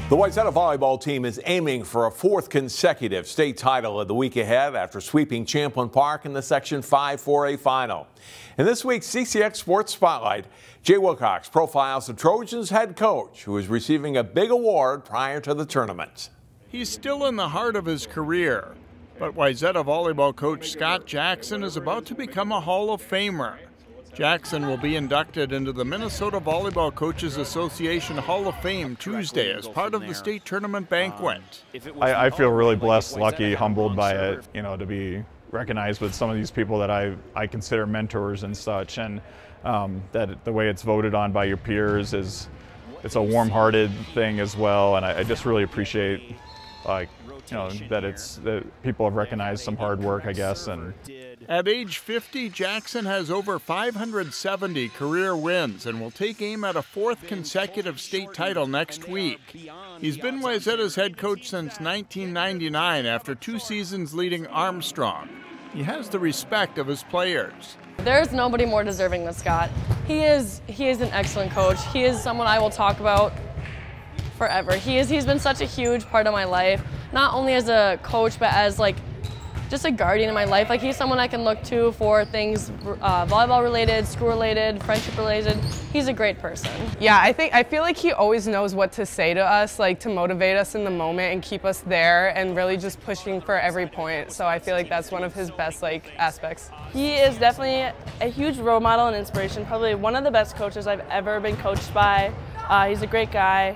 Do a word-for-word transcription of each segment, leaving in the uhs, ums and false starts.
The Wayzata volleyball team is aiming for a fourth consecutive state title in the week ahead after sweeping Champlin Park in the Section five four A final. In this week's C C X Sports Spotlight, Jay Wilcox profiles the Trojans head coach, who is receiving a big award prior to the tournament. He's still in the heart of his career, but Wayzata volleyball coach Scott Jackson is about to become a Hall of Famer. Jackson will be inducted into the Minnesota Volleyball Coaches Association Hall of Fame Tuesday as part of the state tournament banquet. I, I feel really blessed, lucky, humbled by it, you know, to be recognized with some of these people that I, I consider mentors and such, and um, that the way it's voted on by your peers is, it's a warm-hearted thing as well, and I, I just really appreciate, like, you know, that it's that people have recognized some hard work, I guess. And at age fifty, Jackson has over five hundred seventy career wins and will take aim at a fourth consecutive state title next week. He's been Wayzata's head coach since nineteen ninety-nine after two seasons leading Armstrong. He has the respect of his players. There's nobody more deserving than Scott. He is he is an excellent coach. He is someone I will talk about forever. He is he's been such a huge part of my life, not only as a coach but as like just a guardian in my life. Like, he's someone I can look to for things uh, volleyball related, school related, friendship related. He's a great person. Yeah, I think I feel like he always knows what to say to us, like to motivate us in the moment and keep us there and really just pushing for every point. So I feel like that's one of his best like aspects. He is definitely a huge role model and inspiration. Probably one of the best coaches I've ever been coached by. Uh, he's a great guy.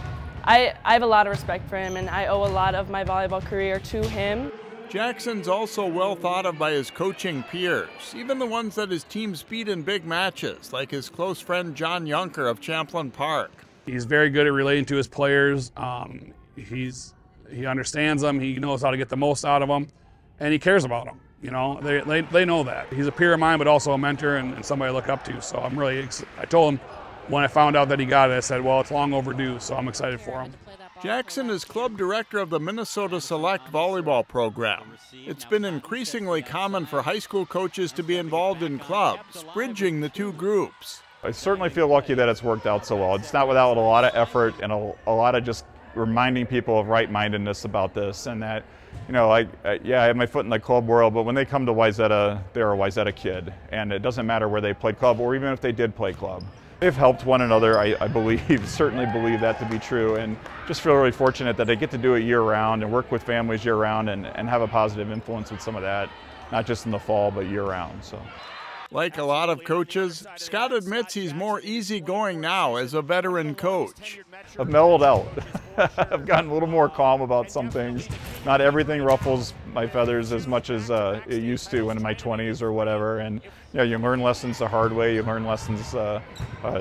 I, I have a lot of respect for him, and I owe a lot of my volleyball career to him. Jackson's also well thought of by his coaching peers, even the ones that his teams beat in big matches, like his close friend John Yunker of Champlin Park. He's very good at relating to his players. Um, he's he understands them. He knows how to get the most out of them, and he cares about them. You know, they they, they know that. He's a peer of mine, but also a mentor and, and somebody I look up to. So I'm really I told him when I found out that he got it, I said, well, it's long overdue, so I'm excited for him. Jackson is club director of the Minnesota Select Volleyball program. It's been increasingly common for high school coaches to be involved in clubs, bridging the two groups. I certainly feel lucky that it's worked out so well. It's not without a lot of effort and a, a lot of just reminding people of right-mindedness about this, and that, you know, I, I, yeah, I have my foot in the club world, but when they come to Wayzata, they're a Wayzata kid, and it doesn't matter where they played club or even if they did play club. They've helped one another, I, I believe, certainly believe that to be true, and just feel really fortunate that they get to do it year-round and work with families year-round and, and have a positive influence with some of that, not just in the fall, but year-round. So, like a lot of coaches, Scott admits he's more easygoing now as a veteran coach. I've mellowed out. I've gotten a little more calm about some things. Not everything ruffles my feathers as much as uh, it used to in my twenties or whatever. And you know, you learn lessons the hard way. You learn lessons uh, uh,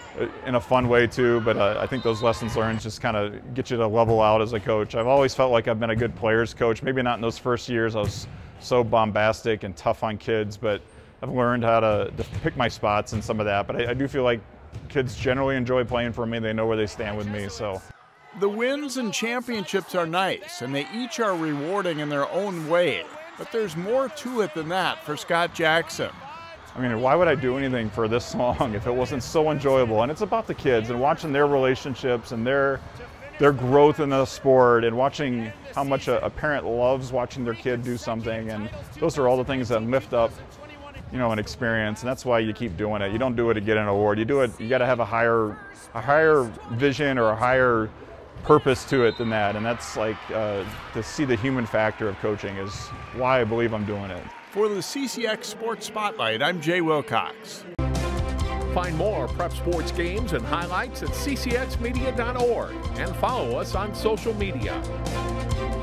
in a fun way too. But uh, I think those lessons learned just kind of get you to level out as a coach. I've always felt like I've been a good players coach. Maybe not in those first years. I was so bombastic and tough on kids, but I've learned how to, to pick my spots and some of that. But I, I do feel like kids generally enjoy playing for me. They know where they stand with me. So. The wins and championships are nice, and they each are rewarding in their own way. But there's more to it than that for Scott Jackson. I mean, why would I do anything for this long if it wasn't so enjoyable? And it's about the kids and watching their relationships and their their growth in the sport, and watching how much a, a parent loves watching their kid do something. And those are all the things that lift up, you know, an experience, and that's why you keep doing it. You don't do it to get an award. You do it, you got to have a higher, a higher vision or a higher purpose to it than that, and that's like uh, to see the human factor of coaching is why I believe I'm doing it. For the C C X Sports Spotlight, I'm Jay Wilcox. Find more prep sports games and highlights at C C X media dot org and follow us on social media.